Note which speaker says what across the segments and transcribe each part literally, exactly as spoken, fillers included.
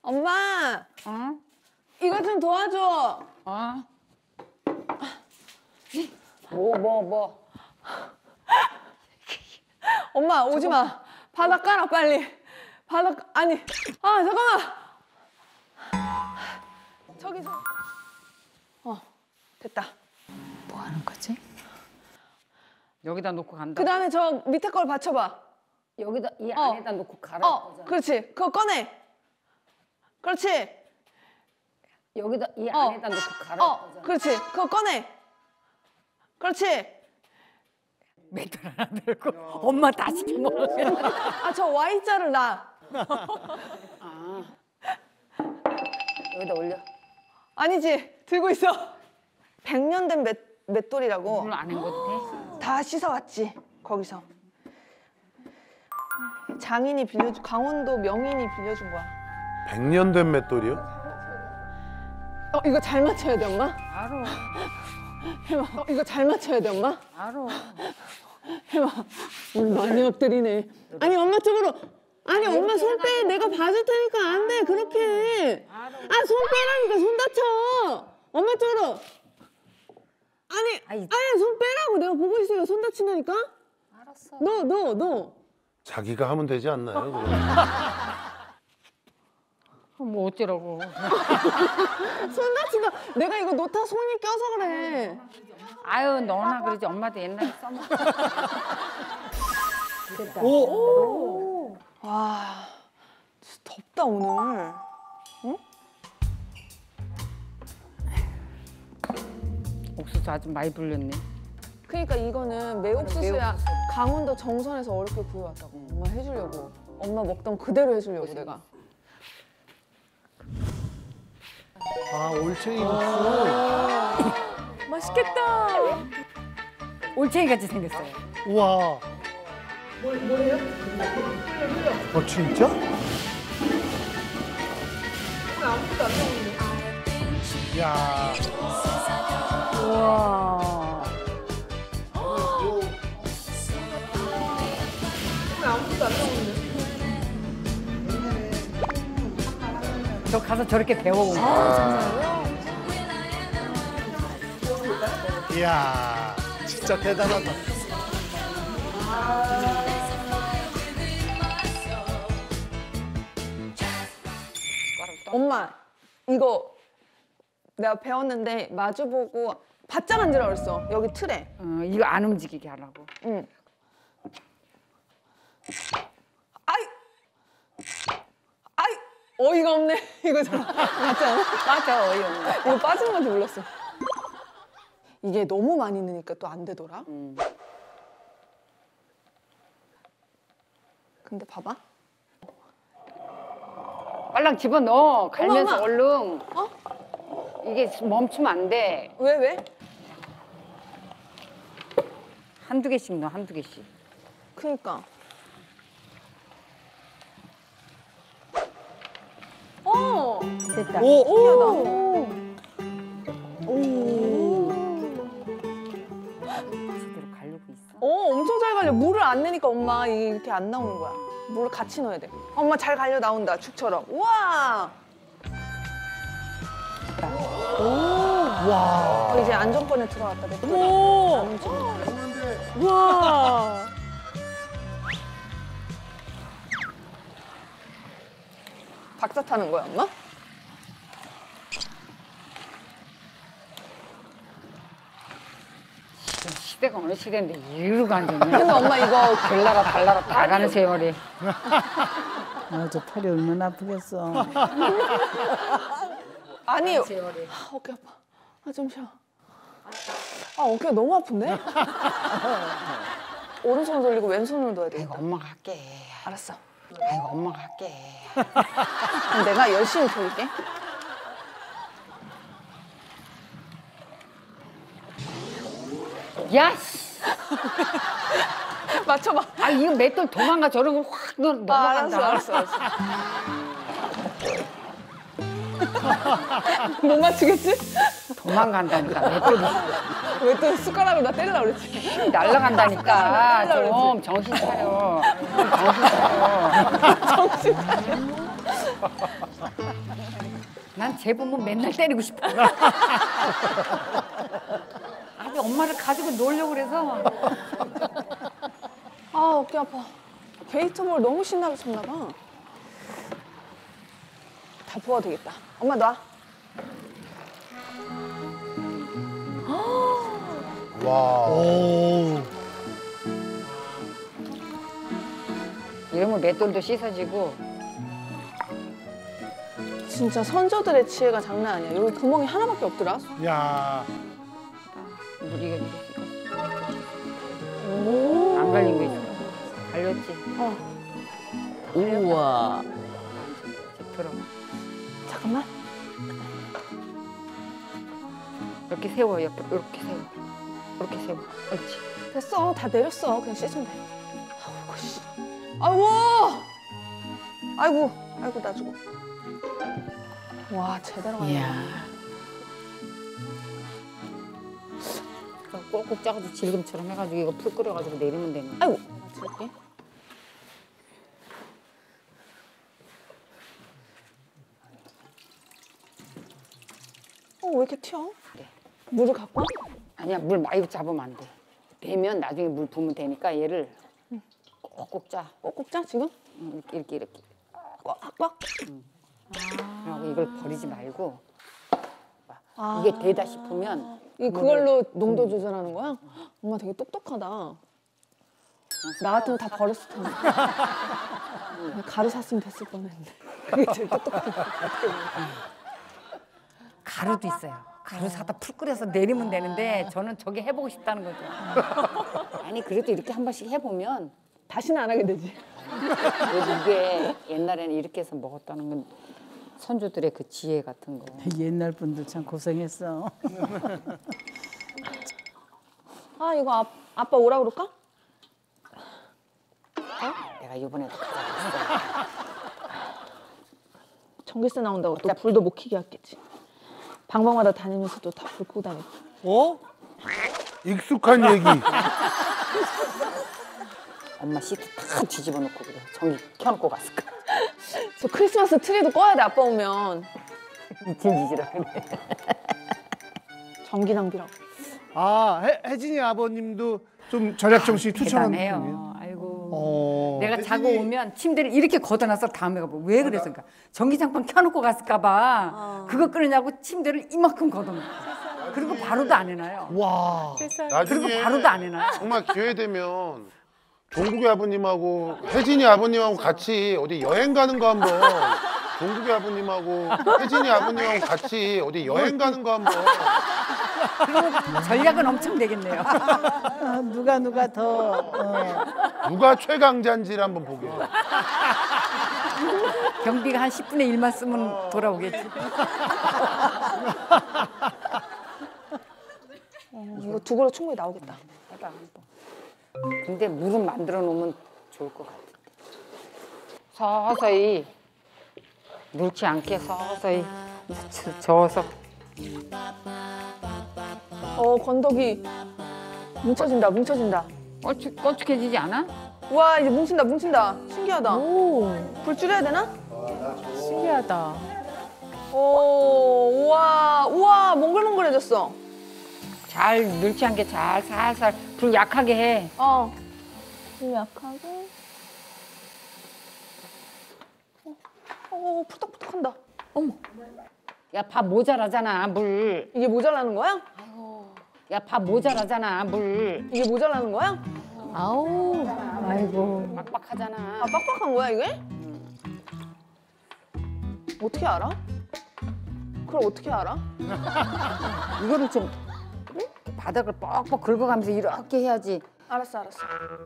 Speaker 1: 엄마!
Speaker 2: 어?
Speaker 1: 이거 좀 도와줘!
Speaker 2: 어? 뭐, 뭐, 뭐?
Speaker 1: 엄마, 오지 마. 바닥 깔아, 빨리. 바닥, 아니. 아, 잠깐만! 저기서. 어, 됐다.
Speaker 2: 뭐 하는 거지? 여기다 놓고 간다.
Speaker 1: 그 다음에 저 밑에 걸 받쳐봐.
Speaker 2: 여기다, 이
Speaker 1: 어.
Speaker 2: 안에다 놓고 갈아.
Speaker 1: 어, 그렇지. 그거 꺼내. 그렇지.
Speaker 2: 여기다, 이
Speaker 1: 어.
Speaker 2: 안에다 놓고 갈아.
Speaker 1: 어, 그렇지. 그거 꺼내. 그렇지.
Speaker 2: 맷돌 하나 들고 엄마 다 시켜먹어.
Speaker 1: 아, 저 Y자를 놔.
Speaker 2: 아. 여기다 올려.
Speaker 1: 아니지. 들고 있어. 백 년 된 맷, 맷돌이라고.
Speaker 2: 물 안 헹궈도 돼?
Speaker 1: 다 씻어왔지. 거기서. 장인이 빌려준, 강원도 명인이 빌려준 거야.
Speaker 3: 백 년 된 맷돌이요?
Speaker 1: 어, 이거 잘 맞춰야 돼, 엄마?
Speaker 2: 알어.
Speaker 1: 해봐. 어, 이거 잘 맞춰야 돼, 엄마?
Speaker 2: 알어.
Speaker 1: 해봐. 오늘 많이 엎드리네. 아니, 엄마 쪽으로. 아니, 엄마 손 빼. 내가 봐줄 테니까 안 돼. 그렇게 해. 아, 손 빼라니까. 손 다쳐. 엄마 쪽으로. 아니,
Speaker 2: 아이.
Speaker 1: 아니, 손 빼라고. 내가 보고 있어요. 손 다친다니까?
Speaker 2: 알았어.
Speaker 1: 너, 너, 너.
Speaker 3: 자기가 하면 되지 않나요? 그럼?
Speaker 2: 뭐 어쩌라고.
Speaker 1: 손 다친다. 내가 이거 놓다 손이 껴서 그래.
Speaker 2: 아유, 너나 그러지. 엄마도 옛날에 써먹어. 됐다.
Speaker 1: 오. 와, 진짜 덥다 오늘. 응?
Speaker 2: 옥수수 아주 많이 불렸네.
Speaker 1: 그러니까 이거는 매옥수수야. 강원도 정선에서 어렵게 구해왔다고. 엄마 해주려고. 엄마 먹던 그대로 해주려고 내가.
Speaker 3: 아, 올챙이 국수.
Speaker 1: 맛있겠다.
Speaker 2: 올챙이 같이 생겼어요.
Speaker 3: 우와.
Speaker 1: 뭘, 뭐예요?
Speaker 3: 어, 진짜?
Speaker 1: 왜 아무것도 안 나오는데?
Speaker 3: 야.
Speaker 2: 우와.
Speaker 1: 왜 아무것도 안 나오는데?
Speaker 2: 저 가서 저렇게 배워온 거야.
Speaker 1: 아,
Speaker 3: 이야. 진짜 대단하다.
Speaker 1: 엄마, 이거 내가 배웠는데 마주보고 바짝 앉으라 그랬어. 여기 틀에.
Speaker 2: 어, 이거 안 움직이게 하라고.
Speaker 1: 응. 아이! 아이! 어이가 없네. 이거 좀 맞지 않아?
Speaker 2: 맞아, 어이없네.
Speaker 1: 이거 빠진 건지 몰랐어. 이게 너무 많이 넣으니까 또 안 되더라.
Speaker 2: 음.
Speaker 1: 근데 봐봐.
Speaker 2: 빨랑 집어넣어. 갈면서
Speaker 1: 어머,
Speaker 2: 얼른.
Speaker 1: 어?
Speaker 2: 이게 멈추면 안 돼.
Speaker 1: 왜, 왜?
Speaker 2: 한두 개씩 넣어, 한두 개씩.
Speaker 1: 그니까. 어!
Speaker 2: 됐다.
Speaker 3: 오!
Speaker 1: 신기하다. 오!
Speaker 2: 제대로 가려고 있어.
Speaker 1: 어, 엄청 잘 갈려. 물을 안 넣으니까 엄마 이게 이렇게 안 나오는 거야. 물을 같이 넣어야 돼. 엄마 잘 갈려 나온다, 죽처럼. 우와!
Speaker 3: 와.
Speaker 1: 어, 이제 안정권에 들어갔다. 내
Speaker 3: 오!
Speaker 1: 안 움직여.
Speaker 3: 와.
Speaker 1: 박자 타는 거야, 엄마?
Speaker 2: 시대가 어느 시대인데 이러고 앉았냐.
Speaker 1: 근데 엄마 이거
Speaker 2: 별나라 달나라 다 가는 세월에.
Speaker 4: 아, 저 팔이 얼마나 아프겠어.
Speaker 1: 아니, 아,
Speaker 2: 세월에.
Speaker 1: 어깨 아파. 아, 좀 쉬어. 아, 어깨가 너무 아픈데? 오른손을 돌리고 왼손으로 넣어야
Speaker 2: 아이고,
Speaker 1: 되겠다.
Speaker 2: 엄마가 할게.
Speaker 1: 알았어.
Speaker 2: 아이고, 엄마가 할게.
Speaker 1: 그럼 내가 열심히 돌릴게.
Speaker 2: 야, 씨.
Speaker 1: 맞춰봐.
Speaker 2: 아, 이거 맷돌 도망가. 저런 걸 확
Speaker 1: 아,
Speaker 2: 넘어간다.
Speaker 1: 알았어, 알았어, 알았어. 못 맞추겠지?
Speaker 2: 도망간다니까. 맷돌이
Speaker 1: 왜 또 숟가락으로 나 때리려고 그랬지?
Speaker 2: 날아간다니까. 좀 정신 차려. 좀 정신 차려.
Speaker 1: 정신 차려.
Speaker 2: 난 쟤 보면 맨날 때리고 싶어. 아주 엄마를 가지고 놀려고 그래서.
Speaker 1: 아 어깨 아파. 게이트볼 너무 신나게 쳤나 봐. 다 부어도 되겠다. 엄마 놔.
Speaker 3: 와. 오.
Speaker 2: 이러면 맷돌도 씻어지고.
Speaker 1: 진짜 선조들의 지혜가 장난 아니야. 여기 구멍이 하나밖에 없더라.
Speaker 3: 야.
Speaker 2: 물이 이거 안 갈린 거 있어. 갈렸지.
Speaker 1: 어.
Speaker 4: 우와.
Speaker 2: 들어.
Speaker 1: 잠깐만.
Speaker 2: 이렇게 세워 옆으로 이렇게 세워. 이렇게 세워. 그렇지.
Speaker 1: 됐어. 다 내렸어. 그냥 씻으면 돼. 아이고 씨. 아이고. 아이고. 아이고 나 죽어. 와 제대로 가네.
Speaker 4: 이야.
Speaker 2: 꼭꼭 짜가지고 질금처럼 해가지고 이거 풀 끓여가지고 내리면 되는.
Speaker 1: 아이고. 들게. 어 왜 이렇게 튀어?
Speaker 2: 네.
Speaker 1: 물을 갖고 와?
Speaker 2: 아니야 물 많이 잡으면 안 돼. 되면 나중에 물 부으면 되니까 얘를 꼭꼭 짜.
Speaker 1: 꼭꼭 짜 지금?
Speaker 2: 응, 이렇게 이렇게 이렇게.
Speaker 1: 꽉꽉.
Speaker 2: 그리고 이걸 버리지 말고
Speaker 1: 아.
Speaker 2: 이게 되다 싶으면
Speaker 1: 이 그걸로 농도 조절하는 거야? 엄마 되게 똑똑하다. 나 같으면 다 버렸을 텐데. 가루 샀으면 됐을 뻔했는데. 그게 제일 똑똑하다.
Speaker 2: 가루도 있어요. 가루 사다 풀 끓여서 내리면 되는데 저는 저게 해보고 싶다는 거죠. 아니 그래도 이렇게 한 번씩 해보면
Speaker 1: 다시는 안 하게 되지.
Speaker 2: 그래도 이게 옛날에는 이렇게 해서 먹었다는 건 선조들의 그 지혜 같은 거.
Speaker 4: 옛날 분들 참 고생했어.
Speaker 1: 아 이거 아, 아빠 오라 그럴까?
Speaker 2: 내가 이번에도 가져왔어.
Speaker 1: 전기세 나온다고 또 불도 못 켜게 했겠지. 방방마다 다니면서도 다 불 끄고 다니고.
Speaker 3: 어? 익숙한 얘기.
Speaker 2: 엄마 시트 다 뒤집어 놓고 그래. 전기 켜놓고 갔을까.
Speaker 1: 저 크리스마스 트리도 꺼야 돼 아빠 오면.
Speaker 2: 미친 짓이라 그래.
Speaker 1: 전기 낭비라고.
Speaker 3: 아, 혜, 혜진이 아버님도 좀 절약 정신이 투철한 편이에요.
Speaker 2: 대단해요. 아이고.
Speaker 3: 어.
Speaker 2: 내가
Speaker 3: 혜진이-
Speaker 2: 자고 오면 침대를 이렇게 걷어놔서 다음에 가봐. 왜 그랬을까? 전기장판 켜놓고 갔을까 봐. 그거 끄느냐고 침대를 이만큼 걷어놔. 그리고 바로도 안 해놔요.
Speaker 3: 와.
Speaker 2: 그리고
Speaker 5: 나중에
Speaker 2: 바로도 안 해놔요.
Speaker 5: 정말 기회 되면 종국이 아버님하고 혜진이 아버님하고 같이 어디 여행 가는 거 한번 종국이 아버님하고 혜진이 아버님하고 같이 어디 여행 가는 거 한번
Speaker 2: 전략은 엄청 되겠네요.
Speaker 4: 어, 누가 누가 더 어.
Speaker 5: 누가 최강자인지를 한번 보게.
Speaker 2: 경비가 한 십분의 일만 쓰면 돌아오겠지.
Speaker 1: 어, 이거 두 그릇 충분히 나오겠다.
Speaker 2: 해봐 한번. 근데 물은 만들어 놓으면 좋을 것 같은데. 서서히 넣지 않게 서서히 저- 저어서.
Speaker 1: 어 건더기 뭉쳐진다 뭉쳐진다.
Speaker 2: 껄쭉, 껄쭉해지지 않아?
Speaker 1: 와 이제 뭉친다 뭉친다. 신기하다. 불 줄여야 되나?
Speaker 2: 신기하다.
Speaker 1: 오 우와 우와 몽글몽글해졌어.
Speaker 2: 잘 넣지 않게 잘 살살 불 약하게 해.
Speaker 1: 어. 불 약하게. 어, 어 푸덕푸덕한다. 어머
Speaker 2: 야 밥 모자라잖아 물.
Speaker 1: 이게 모자라는 거야?
Speaker 2: 야 밥 모자라잖아 물.
Speaker 1: 이게 모자라는 거야?
Speaker 2: 아우 아이고 빡빡하잖아.
Speaker 1: 아 빡빡한 거야 이게? 어떻게 알아? 그걸 어떻게 알아?
Speaker 2: 이거를 좀 바닥을 뻑뻑 긁어가면서 이렇게 해야지.
Speaker 1: 알았어 알았어.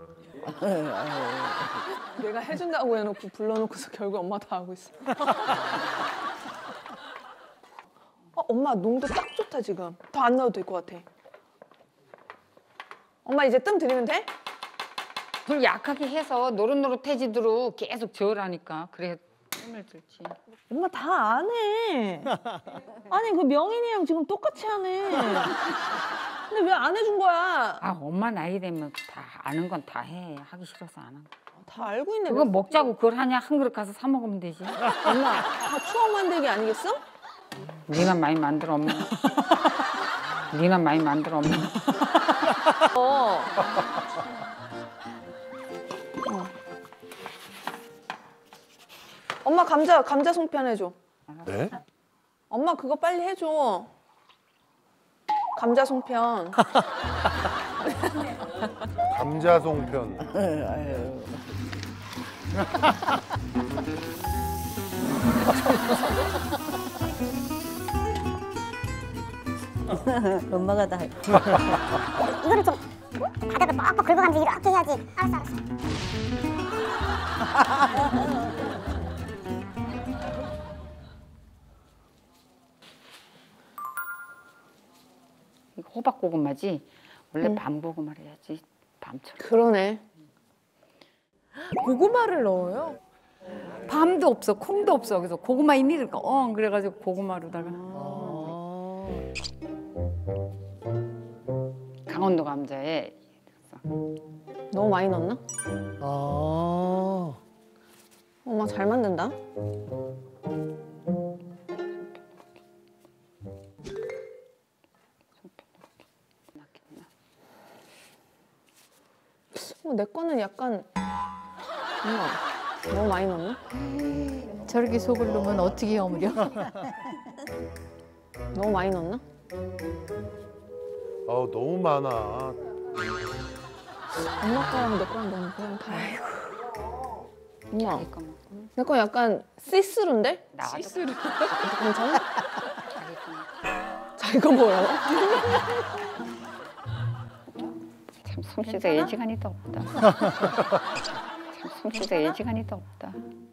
Speaker 1: 내가 해준다고 해놓고 불러놓고서 결국 엄마 다 하고 있어. 어, 엄마 농도 딱 좋다 지금. 더 안 넣어도 될 것 같아. 엄마 이제 뜸 들이면 돼?
Speaker 2: 불 약하게 해서 노릇노릇해지도록 계속 저으라니까. 그래 뜸을 들지.
Speaker 1: 엄마 다 안 해. 아니 그 명인이랑 지금 똑같이 하네. 근데 왜 안 해준 거야?
Speaker 2: 아 엄마 나이 되면 다 아는 건 다 해. 하기 싫어서 안 한 거.
Speaker 1: 다 알고 있네.
Speaker 2: 그거 먹자고 그걸 하냐? 한 그릇 가서 사 먹으면 되지.
Speaker 1: 엄마, 다 추억 만들기 아니겠어?
Speaker 2: 니만 많이 만들어 엄마. 니만 많이 만들어 엄마.
Speaker 1: 어. 엄마 감자 감자 송편 해줘.
Speaker 5: 네?
Speaker 1: 엄마 그거 빨리 해줘. 감자 송편.
Speaker 5: 감자송편.
Speaker 4: 엄마가 다 해.
Speaker 6: 이거를 좀 바닥을 뻑뻑 긁어가면서 이렇게 해야지. 알았어, 알았어.
Speaker 2: 이거 호박 고구마지. 원래 밤 고구마를 해야지. 밤처럼.
Speaker 1: 그러네. 고구마를 넣어요?
Speaker 2: 밤도 없어, 콩도 없어. 그래서 고구마 있니? 그러니까 어 그래가지고 고구마로다가. 강원도 감자에
Speaker 1: 너무 많이 넣었나?
Speaker 3: 아.
Speaker 1: 엄마 잘 만든다. 어, 내 거는 약간 엄마 너무 많이 넣었나?
Speaker 4: 저렇게 속을 넣으면 어떻게 어무려?
Speaker 1: 너무 많이 넣었나?
Speaker 5: 어 너무 많아.
Speaker 1: 엄마 거랑 내 거랑 너무 그냥 다. 엄마
Speaker 2: 이거 먹고
Speaker 1: 내 거 약간 시스루인데?
Speaker 2: 나도
Speaker 1: 시스루. 괜찮아? 자기 거 뭐라고?
Speaker 2: 참 솜씨가 예지간이 더 없다. 참 솜씨가 예지간이 더 없다.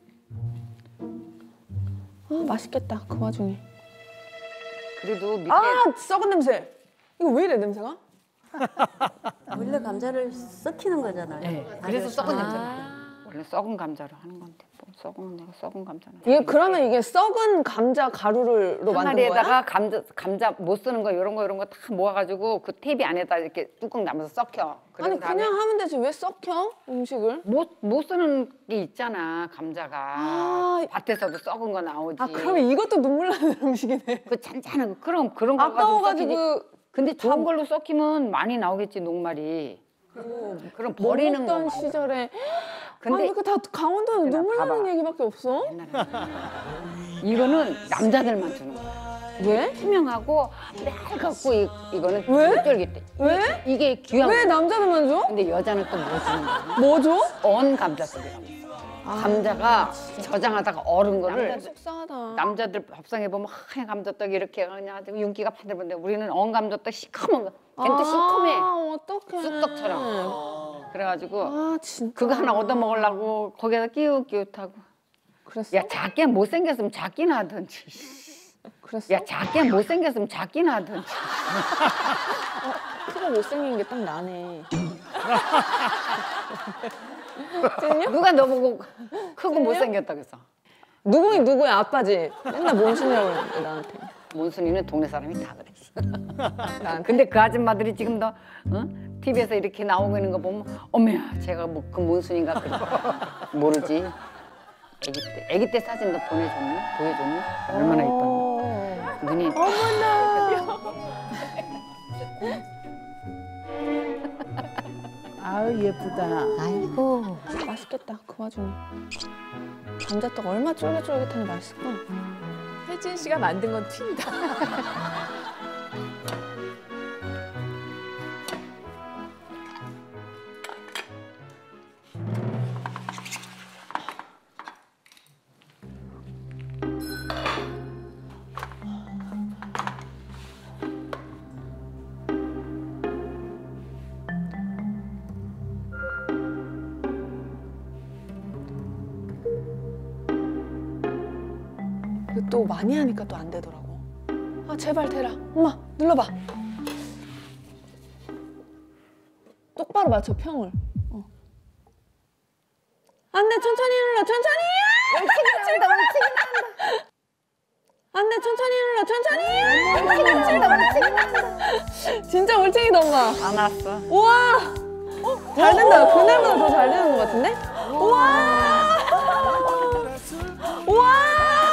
Speaker 1: 아 맛있겠다 그 와중에.
Speaker 2: 그래도 밑에
Speaker 1: 아 썩은 냄새. 이거 왜 이래 냄새가?
Speaker 7: 원래 감자를 썩히는 거잖아요.
Speaker 2: 네, 그래서 썩은 냄새가. 원래 썩은 감자로 하는 건데 뭐 썩은 내가 썩은 감자는.
Speaker 1: 이게 그러면 이게 썩은 감자 가루로 만든
Speaker 2: 항아리에다가
Speaker 1: 거야?
Speaker 2: 감자 감자 못 쓰는 거 이런 거 이런 거 다 모아가지고 그 테이프 안에다 이렇게 뚜껑 담아서 썩혀.
Speaker 1: 아니
Speaker 2: 다음에
Speaker 1: 그냥 하면 되지 왜 썩혀 음식을?
Speaker 2: 못, 못 쓰는 게 있잖아 감자가.
Speaker 1: 아,
Speaker 2: 밭에서도 썩은 거 나오지.
Speaker 1: 아 그러면 이것도 눈물 나는 음식이네.
Speaker 2: 그 잔잔한 거 그럼 그런 거 가지고 썩히지.
Speaker 1: 아까워가지고
Speaker 2: 근데 좋은 걸로 썩히면 많이 나오겠지 녹말이. 그럼
Speaker 1: 못
Speaker 2: 버리는 거.
Speaker 1: 먹던 시절에.
Speaker 2: 근데
Speaker 1: 아니 그 다 강원도는
Speaker 2: 그냥
Speaker 1: 눈물 나는
Speaker 2: 봐봐.
Speaker 1: 얘기밖에 없어?
Speaker 2: 이거는 남자들만 주는 거야.
Speaker 1: 왜?
Speaker 2: 투명하고 맑갖고 이, 이거는
Speaker 1: 왜?
Speaker 2: 쫄깃해.
Speaker 1: 왜?
Speaker 2: 이게 귀한
Speaker 1: 왜
Speaker 2: 거야.
Speaker 1: 남자들만 줘?
Speaker 2: 근데 여자는 또 뭐 주는 거야?
Speaker 1: 뭐 줘?
Speaker 2: 언 감자떡이라고 있어. 감자가 저장하다가 얼은 거를
Speaker 1: 남자 속상하다.
Speaker 2: 남자들 밥상에 보면 하얀 감자떡 이렇게 그냥 아주 윤기가 파들는데 우리는 언 감자떡 시커먼 거. 걔는 또 시커매.
Speaker 1: 아 어떡해.
Speaker 2: 쑥떡처럼. 그래가지고
Speaker 1: 아 진짜.
Speaker 2: 그거 하나 얻어 먹으려고 거기에다 끼웃끼웃하고.
Speaker 1: 그랬어?
Speaker 2: 야 작게 못생겼으면 작기나 하던지.
Speaker 1: 그랬어?
Speaker 2: 야 작게 못생겼으면 작기나 하던지.
Speaker 1: 크고 못생긴 게 딱 나네.
Speaker 2: 누가 너보고 크고 못생겼다 그래서.
Speaker 1: 누구이 누구야 아빠지. 맨날 몬순이라고 그러는데 나한테.
Speaker 2: 몬순이는 동네 사람이 다 그랬어.
Speaker 1: 나한테.
Speaker 2: 근데 그 아줌마들이 지금 너 어? 티비에서 이렇게 나오고 있는 거 보면 어머야 제가 뭐 그 몬순인가 그래. 모르지. 아기 때 아기 때 사진 너 보내줬니? 보여줬니? 얼마나 이뻤니? 눈이
Speaker 4: 아우 예쁘다.
Speaker 7: 아이고.
Speaker 1: 맛있겠다 그 와중에. 감자떡 얼마 쫄깃쫄깃하니 맛있을까?
Speaker 8: 혜진 씨가 만든 건 튀다.
Speaker 1: 이거 또 많이 하니까 또 안 되더라고. 아 제발 대라. 엄마 눌러봐. 똑바로 맞춰 평을. 어. 안돼 천천히 눌러 천천히. 옳지 나온다 옳지 나온다. 안돼 천천히 눌러 천천히. 옳지 나온다. 진짜 올챙이다 엄마.
Speaker 2: 안 왔어.
Speaker 1: 우와. 어? 잘 된다. 그날보다 더 잘 되는 것 같은데? 우와! 우와!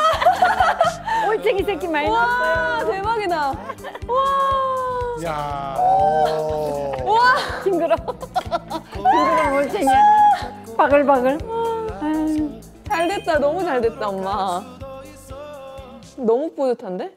Speaker 2: 올챙이 새끼 많이
Speaker 1: 와
Speaker 2: 나왔어요.
Speaker 1: 대박이다. 와.
Speaker 3: 야.
Speaker 1: 와.
Speaker 2: 징그러. 징그러운 올챙이야. 바글바글. 아유.
Speaker 1: 잘 됐다. 너무 잘 됐다 엄마. 너무 뿌듯한데?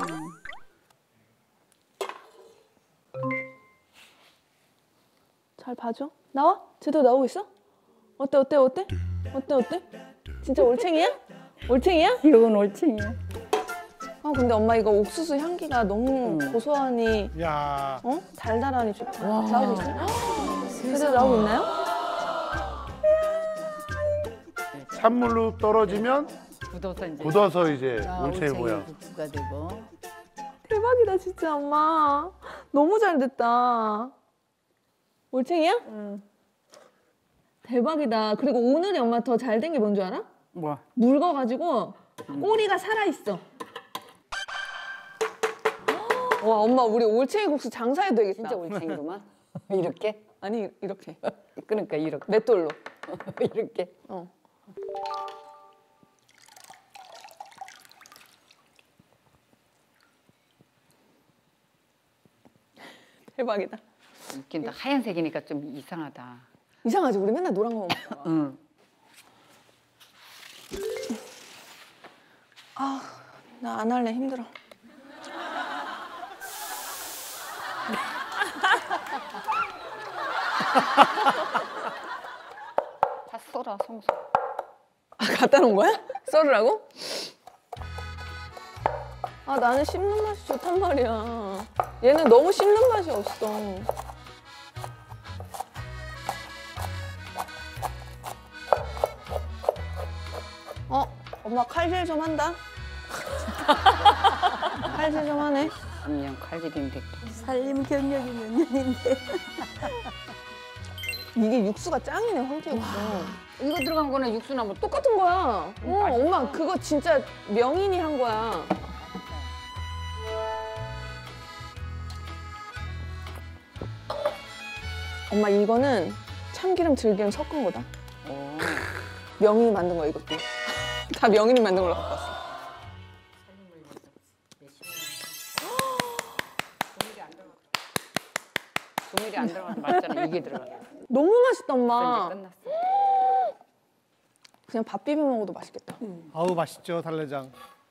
Speaker 1: 잘 봐줘. 나와? 제대로 나오고 있어? 어때 어때 어때? 어때 어때? 진짜 올챙이야? 올챙이야?
Speaker 2: 이건 올챙이야.
Speaker 1: 아 근데 엄마 이거 옥수수 향기가 너무
Speaker 2: 음.
Speaker 1: 고소하니
Speaker 3: 야.
Speaker 1: 어? 달달하니 좋다. 나오고 있어? 제대로 나오고 있나요?
Speaker 5: 찬물로 떨어지면
Speaker 2: 굳어서 이제.
Speaker 5: 굳어서 이제
Speaker 4: 자,
Speaker 5: 올챙이 모양.
Speaker 4: 국수가 되고.
Speaker 1: 대박이다 진짜 엄마. 너무 잘 됐다. 올챙이야? 응. 대박이다. 그리고 오늘이 엄마 더 잘 된 게 뭔 줄 알아?
Speaker 2: 뭐야?
Speaker 1: 묽어가지고 꼬리가 살아있어. 와 엄마 우리 올챙이 국수 장사해도 되겠다.
Speaker 2: 진짜 올챙이구만. 이렇게?
Speaker 1: 아니 이렇게
Speaker 2: 그러니까 이렇게.
Speaker 1: 맷돌로.
Speaker 2: 이렇게.
Speaker 1: 어. 대박이다.
Speaker 2: 웃긴다. 하얀색이니까 좀 이상하다.
Speaker 1: 이상하지? 우리 맨날 노란 거 먹어.
Speaker 2: 응.
Speaker 1: 나 안 할래. 힘들어.
Speaker 2: 다 써라 성수.
Speaker 1: 아, 갖다 놓은 거야? 썰으라고? 아 나는 씹는 맛이 좋단 말이야. 얘는 너무 씹는 맛이 없어. 어? 엄마 칼질 좀 한다? 칼질 좀 하네.
Speaker 2: 그냥 칼질인데.
Speaker 7: 살림 경력이 몇 년인데.
Speaker 1: 이게 육수가 짱이네, 황태 육수.
Speaker 2: 이거 들어간 거는 육수나 뭐 똑같.
Speaker 1: 똑같은 거야. 어, 엄마 그거 진짜 명인이 한 거야. 엄마 이거는 참기름 들기름 섞은 거다.
Speaker 2: 오.
Speaker 1: 명인이 만든 거야 이것도. 다 명인이 만든 걸로 갖고 왔어.
Speaker 2: 조밀이 안 들어가서 맞잖아. 이게 들어가.
Speaker 1: 너무 맛있다
Speaker 2: 이제
Speaker 1: 엄마.
Speaker 2: 끝났어.
Speaker 1: 그냥 밥 비벼 먹어도 맛있겠다.
Speaker 3: 아우 맛있죠 달래장.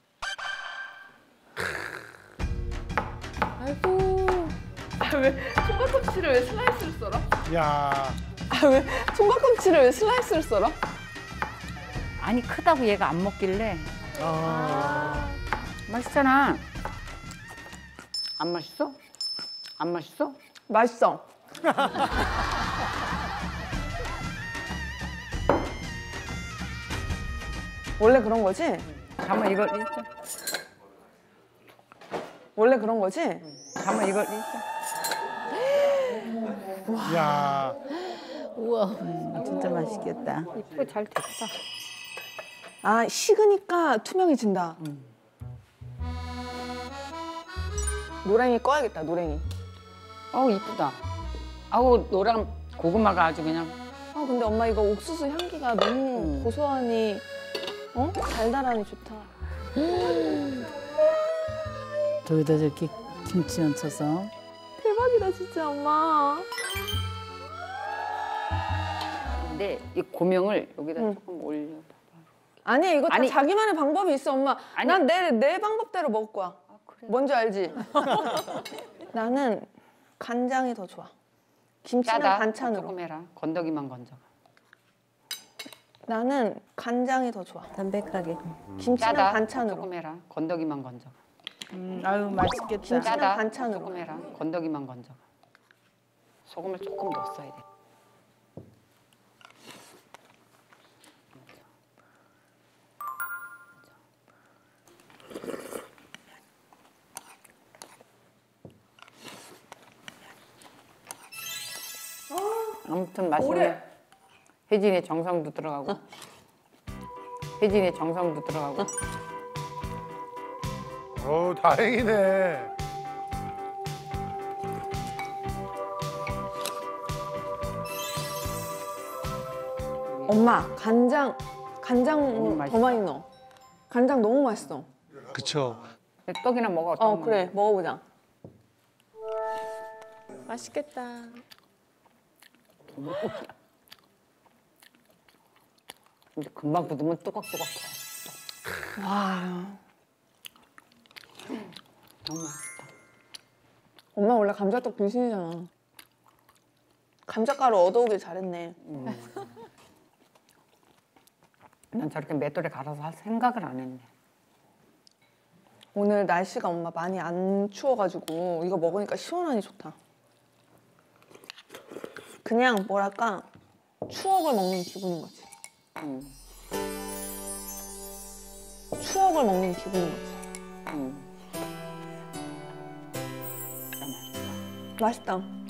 Speaker 8: 아이고. 아, 왜 총각김치를 왜 슬라이스를 썰어?
Speaker 3: 야.
Speaker 1: 아 왜 총각김치를 왜 슬라이스를 썰어?
Speaker 2: 아니 크다고 얘가 안 먹길래.
Speaker 3: 아.
Speaker 2: 맛있잖아. 안 맛있어? 안 맛있어?
Speaker 1: 맛있어. 원래 그런 거지?
Speaker 2: 잠깐 이거 있어.
Speaker 1: 원래 그런 거지?
Speaker 2: 잠깐 이거 있어.
Speaker 3: 야.
Speaker 4: 우와, 음, 진짜 맛있겠다.
Speaker 2: 이쁘게 잘 됐다.
Speaker 1: 아 식으니까 투명해진다. 노랭이 꺼야겠다 노랭이.
Speaker 2: 어우 이쁘다. 아우 노랑 고구마가 아주 그냥.
Speaker 1: 아 근데 엄마 이거 옥수수 향기가 너무
Speaker 2: 음.
Speaker 1: 고소하니 어? 달달하니 좋다.
Speaker 4: 저기다 저렇게 김치 얹혀서.
Speaker 1: 대박이다 진짜 엄마.
Speaker 2: 근데 이 고명을 여기다
Speaker 1: 응.
Speaker 2: 조금 올려.
Speaker 1: 아니야 이거 다
Speaker 2: 아니.
Speaker 1: 자기만의 방법이 있어 엄마.
Speaker 2: 아니.
Speaker 1: 난 내 내 방법대로 먹을 거야.
Speaker 2: 아, 그래.
Speaker 1: 뭔지 알지? 나는 간장이 더 좋아. 김치는
Speaker 2: 짜다.
Speaker 1: 반찬으로.
Speaker 2: 조금 해라. 건더기만 건져.
Speaker 1: 나는 간장이 더 좋아.
Speaker 7: 담백하게.
Speaker 1: 김치는
Speaker 2: 짜다.
Speaker 1: 반찬으로.
Speaker 2: 조금 해라. 건더기만 건져.
Speaker 4: 음, 아유 맛있겠다.
Speaker 1: 김치는
Speaker 2: 짜다.
Speaker 1: 반찬으로.
Speaker 2: 조금 해라. 건더기만 건져. 소금을 조금 넣었어야 돼. 아무튼 맛있네. 혜진의 정성도 들어가고. 혜진의 정성도 들어가고.
Speaker 5: 어 다행이네.
Speaker 1: 엄마 간장 간장
Speaker 2: 너무
Speaker 1: 더
Speaker 2: 맛있어.
Speaker 1: 많이 넣어. 간장 너무 맛있어.
Speaker 3: 그쵸.
Speaker 2: 떡이나 먹어.
Speaker 1: 어
Speaker 2: 떡
Speaker 1: 그래 먹어보자. 맛있겠다.
Speaker 2: 근데 금방 굳으면 뚜걱뚜걱해.
Speaker 1: 와
Speaker 2: 너무 맛있다.
Speaker 1: 엄마 원래 감자떡 귀신이잖아. 감자가루 얻어오길 잘했네.
Speaker 2: 난 저렇게 맷돌에 갈아서 할 생각을 안 했네.
Speaker 1: 오늘 날씨가 엄마 많이 안 추워가지고 이거 먹으니까 시원하니 좋다. 그냥 뭐랄까 추억을 먹는 기분인 거지.
Speaker 2: 음.
Speaker 1: 추억을 먹는 기분인 거지.
Speaker 2: 음.
Speaker 1: 맛있다.